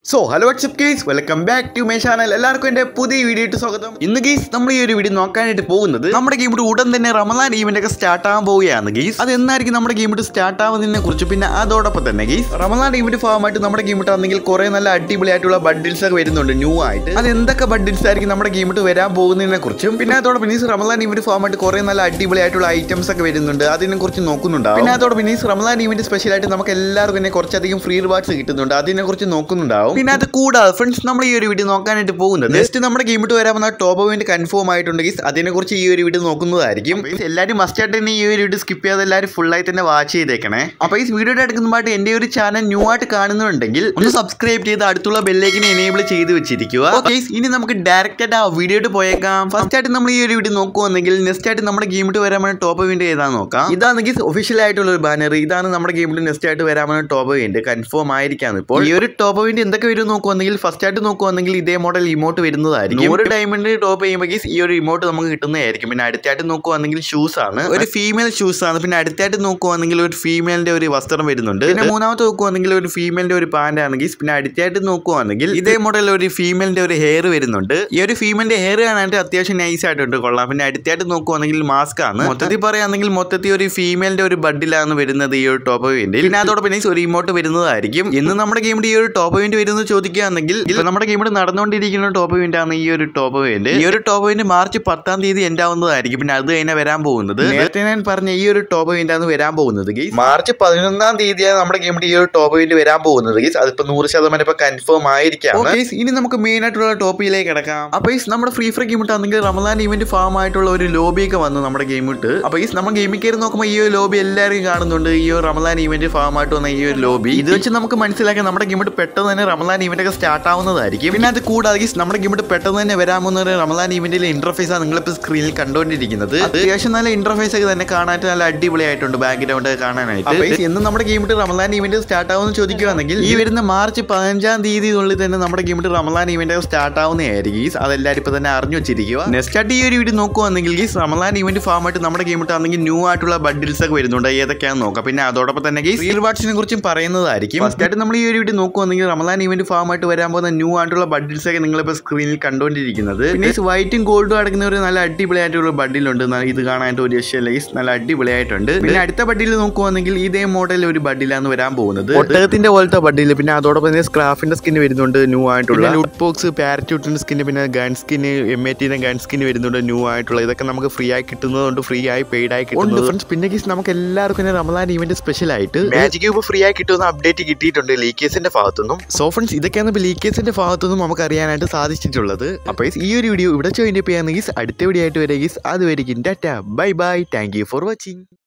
So, hello what's up guys, welcome back to my channel. എല്ലാവർക്കും എൻ്റെ പുതിയ വീഡിയോയ്ക്ക് സ്വാഗതം. ഇന്ന് ഗൈസ് നമ്മൾ ഈ ഒരു വീഡിയോ നോക്കാനായിട്ട് പോകുന്നത് നമ്മുടെ ഗെയിമിൽ ഉടൻ തന്നെ റമദാൻ ഈവന്റ് ഒക്കെ സ്റ്റാർട്ട് ആവാൻ പോവുകയാണ് ഗൈസ്. അത് എന്നായിരിക്കും നമ്മുടെ ഗെയിമിൽ സ്റ്റാർട്ട് ആവുന്നതിനെ കുറിച്ച് പിന്നെ അതോടൊപ്പം തന്നെ ഗൈസ് റമദാൻ ഈവന്റ് ഭാഗമായിട്ട് നമ്മുടെ ഗെയിമിൽ ആണെങ്കിൽ കുറെ നല്ല അടിപൊളിയായിട്ടുള്ള ബഡിൽസ് ഒക്കെ വരുന്നുണ്ട് ന്യൂ ആയിട്ട്. അത് എന്തൊക്കെ ബഡിൽസ് ആയിരിക്കും നമ്മുടെ ഗെയിമിൽ വരാൻ പോകുന്നതിനെ കുറിച്ചും പിന്നെ അതോടൊപ്പം ഈ റമദാൻ ഈവന്റ് ഭാഗമായിട്ട് കുറെ നല്ല അടിപൊളിയായിട്ടുള്ള ഐറ്റംസ് ഒക്കെ വരുന്നുണ്ട് അതിനെ കുറിച്ച് നോക്കുന്നുണ്ടാവും. പിന്നെ അതോടൊപ്പം ഈ റമദാൻ ഈവന്റ് സ്പെഷ്യൽ ആയിട്ട് നമുക്ക് എല്ലാവർക്കും തന്നെ കുറച്ചധികം ഫ്രീ റിവാർഡ്സ് കിട്ടുന്നുണ്ട് അതിനെ കുറിച്ച് നോക്കുന്നുണ്ടാവും. പിന്നെ അത് കൂടാതെ ഫ്രണ്ട്സ് നമ്മൾ ഈ ഒരു വീഡിയോ നോക്കാനായിട്ട് പോകുന്നത് നെക്സ്റ്റ് നമ്മുടെ ഗെയിമിട്ട് വരാവുന്ന ടോപ്പ് ഇവന്റ് കൺഫേം ആയിട്ടുണ്ട് ഗൈസ്. അതിനെക്കുറിച്ച് ഈ ഒരു വീഡിയോ നോക്കുന്നതായിരിക്കും. എല്ലാവരും മസ്റ്റ് ആയിട്ട് തന്നെ ഈ ഒരു വീഡിയോ സ്കിപ്പ് ചെയ്യാതെ എല്ലാവരും ഫുൾ ആയി തന്നെ വാച്ച് ചെയ്തേക്കണേ. അപ്പോൾ ഈ വീഡിയോയുടെ എടുക്കുന്നതായിട്ട് എൻ്റെ ഒരു ചാനൽ ന്യൂ ആയിട്ട് കാണുന്നുണ്ടെങ്കിൽ ഒന്ന് സബ്സ്ക്രൈബ് ചെയ്ത് അടുത്തുള്ള ബെല്ലേക്കിനെ എനേബിൾ ചെയ്ത് വെച്ചിരിക്കുക. ഇനി നമുക്ക് ഡയറക്റ്റ് ആയിട്ട് ആ വീഡിയോയിട്ട് പോയേക്കാം. ഫസ്റ്റ് ആയിട്ട് നമ്മൾ ഈ ഒരു വീഡിയോ നോക്കുവാണെങ്കിൽ നെക്സ്റ്റ് ആയിട്ട് നമ്മുടെ ഗെയിമിട്ട് വരാൻ ടോപ്പ് ഇവന്റ് ഏതാന്ന് നോക്കാം. ഇതാണെങ്കിൽ ഒഫീഷ്യൽ ആയിട്ടുള്ള ഒരു ബാനർ. ഇതാണ് നമ്മുടെ ഗെയിമിൽ നെക്സ്റ്റ് ആയിട്ട് വരാൻ ടോപ്പ് ഇവന്റ് കൺഫേം ആയിരിക്കാം. ഇപ്പോൾ ഈ ഒരു ടോപ്പ് ഇവന്റ് എന്തൊക്കെ വരും നോക്കുവാണെങ്കിൽ ഫസ്റ്റ് ആയിട്ട് നോക്കുവാണെങ്കിൽ ഇതേ മോഡൽ ഇമോട്ട് വരുന്നതായിരിക്കും. ഒരു ഡയമണ്ട് ടോപ്പ് ചെയ്യുമ്പോൾ ഈ ഒരു ഇമോട്ട് നമുക്ക് കിട്ടുന്നതായിരിക്കും. പിന്നെ അടുത്തായിട്ട് നോക്കുവാണെങ്കിൽ ഷൂസ് ആണ്, ഒരു ഫീമെയിൽ ഷൂസ് ആണ്. പിന്നെ അടുത്തായിട്ട് നോക്കുവാണെങ്കിൽ ഒരു ഫീമെയിലിന്റെ ഒരു വസ്ത്രം വരുന്നുണ്ട്. പിന്നെ മൂന്നാമത്തെ നോക്കുവാണെങ്കിൽ ഒരു ഫീമെയിലിന്റെ ഒരു പാന്റ് ആണെങ്കിൽ പിന്നെ അടുത്തായിട്ട് നോക്കുവാണെങ്കിൽ ഇതേ മോഡൽ ഒരു ഫീമെയിലിന്റെ ഒരു ഹെയർ വരുന്നുണ്ട്. ഈ ഒരു ഫീമെയിലിന്റെ ഹെയർ കാണാനായിട്ട് അത്യാവശ്യം നൈസ് ആയിട്ടുണ്ട്, കൊള്ളാം. പിന്നെ അടുത്തായിട്ട് നോക്കുവാണെങ്കിൽ മാസ്ക് ആണ്. മൊത്തത്തിൽ പറയുകയാണെങ്കിൽ മൊത്തത്തിൽ ഒരു ഫീമെയിലിന്റെ ഒരു ബഡിലാണ് വരുന്നത് ഈ ഒരു ടോപ്പ് ഇവന്റ്. പിന്നെ അതോടൊപ്പം ഒരു ഇമോട്ട് വരുന്നതായിരിക്കും. ഇന്ന് നമ്മുടെ ഗെയിമിൽ ഈ ഒരു ടോപ്പ് ഇവന്റ് വരുന്നത് ചോദിക്കുകയാണെങ്കിൽ നമ്മുടെ ഗെയിമിൽ നടന്നുകൊണ്ടിരിക്കുന്ന ടോപ്പ് ഇവന്റ് ആണ് ഈ ഒരു ടോപ്പ് ഇവന്റ്. ഈ ഒരു ടോപ്പ് ഇവന്റ് മാർച്ച് 10-ാം തീയതി എൻഡ് ആവുന്നതായിരിക്കും. പിന്നെ അത് തന്നെ വരാൻ പോകുന്നത് നേരത്തെ ഞാൻ പറഞ്ഞ ഈ ഒരു ടോപ്പ് ഇവന്റ് ആണ് വരാൻ പോകുന്നത് ഗൈസ്. മാർച്ച് 11-ാം തീയതിയാണ് നമ്മുടെ ഗെയിമിൽ ഈ ഒരു ടോപ്പ് ഇവന്റ് വരാൻ പോകുന്നത് ഗൈസ്. അതിപ്പോ 100% ഇപ്പൊ കൺഫേം ആയിരിക്കാം. ഇനി നമുക്ക് മെയിൻ ആയിട്ടുള്ള ടോപ്പിലേക്ക് കിടക്കാം. അപ്പൊ നമ്മുടെ ഫ്രീ ഫയർ ഗെയിമിട്ട് ആണെങ്കിൽ റമദാൻ ഇവന്റ് ഫാം ആയിട്ടുള്ള ഒരു ലോബിയൊക്കെ വന്നു നമ്മുടെ ഗെയിമിട്ട്. അപ്പൊ നമ്മൾ ഗെയിമിൽ കയറി നോക്കുമ്പോൾ ഈ ഒരു ലോബി എല്ലാവരും കാണുന്നുണ്ട്. ഈ ഒരു റമദാൻ ഇവന്റ് ഫാം ആയിട്ട് വന്ന ഈ ഒരു ലോബി ഇത് വെച്ച് നമുക്ക് മനസ്സിലാക്കാൻ നമ്മുടെ ഗെയിമിട്ട് പെട്ടെന്ന് തന്നെ റമദാൻ ഇവന്റ് ഒക്കെ സ്റ്റാർട്ട് ആവുന്നതായിരിക്കും. പിന്നെ അത് കൂടാതെ നമ്മുടെ ഗെയിമിട്ട് പെട്ടെന്ന് തന്നെ വരാൻ പോകുന്ന ഒരു റമദാൻ ഇവന്റിലെ ഇന്റർഫേസ് ആണ് നിങ്ങളിപ്പോൾ സ്ക്രീനിൽ കണ്ടുകൊണ്ടിരിക്കുന്നത്. അത്യാവശ്യം നല്ല ഇന്റർഫേസ് ഒക്കെ തന്നെ കാണാനായിട്ട് നല്ല അടിപൊളിയായിട്ടുണ്ട്, ബാക്ക്ഗ്രൗണ്ട് കാണാനായിട്ട്. എന്ന് നമ്മുടെ ഗെയിമിട്ട് റമദാൻ ഇവന്റ് സ്റ്റാർട്ട് ആവുമെന്ന് ചോദിക്കുകയാണെങ്കിൽ ഈ വരുന്ന മാർച്ച് 15-ാം തീയതിനുള്ളിൽ തന്നെ നമ്മുടെ ഗെയിമിട്ട് റമദാൻ ഇവന്റ് സ്റ്റാർട്ട് ആവുന്നതായിരിക്കും. അതെല്ലാവരും ഇപ്പൊ തന്നെ അറിഞ്ഞു വെച്ചിരിക്കുക. നെക്സ്റ്റ് ആയിട്ട് ഈ ഒരു വീഡിയോ നോക്കുവാണെങ്കിൽ റമദാൻ ഇവന്റ് ഫാം ആയിട്ട് നമ്മുടെ ഗെയിമിട്ട് ആണെങ്കിൽ ന്യൂ ആയിട്ടുള്ള ബഡിൽസ് ഒക്കെ വരുന്നുണ്ട്. ഏതൊക്കെയാണെന്ന് നോക്കാം. പിന്നെ അതോടൊപ്പം തന്നെ ഫ്രീ റിവാർഡ്സിനെ കുറിച്ചും പറയുന്നതായിരിക്കും. ഫസ്റ്റ് ആയിട്ട് നമ്മൾ ഈ ഒരു വീഡിയോ നോക്കുവാണെങ്കിൽ റമദാൻ ഇവന്റ് ഫാം ആയിട്ട് വരാൻ പോകുന്ന ന്യൂ ആയിട്ടുള്ള ബഡിൽസ് ഒക്കെ നിങ്ങളിപ്പോൾ സ്ക്രീനിൽ കണ്ടുകൊണ്ടിരിക്കുന്നത്. പിന്നെ വൈറ്റും ഗോൾഡും അടക്കുന്ന ഒരു നല്ല അടിപൊളിയായിട്ടുള്ള ബഡിലുണ്ട്. ഇത് കാണാനായിട്ട് ഒരു ലൈസ് നല്ല അടിപൊളിയായിട്ടുണ്ട്. പിന്നെ അടുത്ത ബഡിൽ നോക്കുവാണെങ്കിൽ ഇതേ മോഡൽ ഒരു ബഡിലാണ് വരാൻ പോകുന്നത്. ഒട്ടകത്തിന്റെ പോലത്തെ ബഡിൽ. പിന്നെ അതോടൊപ്പം തന്നെ സ്ക്രാഫിന്റെ സ്കിൻ വരുന്നുണ്ട് ന്യൂ ആയിട്ടുള്ള. ലൂട്ട് ബോക്സ്, പാരച്യൂട്ടിന്റെ സ്കിൻ, പിന്നെ gun skin, M80 gun skin വരുന്നുണ്ട് ന്യൂ ആയിട്ടുള്ള. ഇതൊക്കെ നമുക്ക് ഫ്രീ ആയി കിട്ടുന്നതുകൊണ്ട് ഫ്രീ ആയി പെയ്ഡ് ആയി കിട്ടുന്നുണ്ട്. പിന്നെ നമുക്ക് എല്ലാവർക്കും റമദാൻ ഇവന്റ് സ്പെഷ്യൽ ആയിട്ട് മാജിക് ക്യൂബ് ഫ്രീ ആയി കിട്ടുന്ന അപ്ഡേറ്റ് കിട്ടിയിട്ടുണ്ട് ലീക്കേഴ്സിന്റെ ഭാഗത്തുനിന്നും. സോ ഫ്രണ്ട്സ് ഇതൊക്കെയാണ് ലീക്കേഴ്സിന്റെ ഭാഗത്തുനിന്നും നമുക്ക് അറിയാനായിട്ട് സാധിച്ചിട്ടുള്ളത്. അപ്പോൾ ഈ ഒരു വീഡിയോ ഇവിടെ ജോയിൻ ചെയ്യാമെങ്കിൽ അടുത്ത വീഡിയോ ആയിട്ട് വരെ അതുവരെയും tata bye bye. Thank you for watching.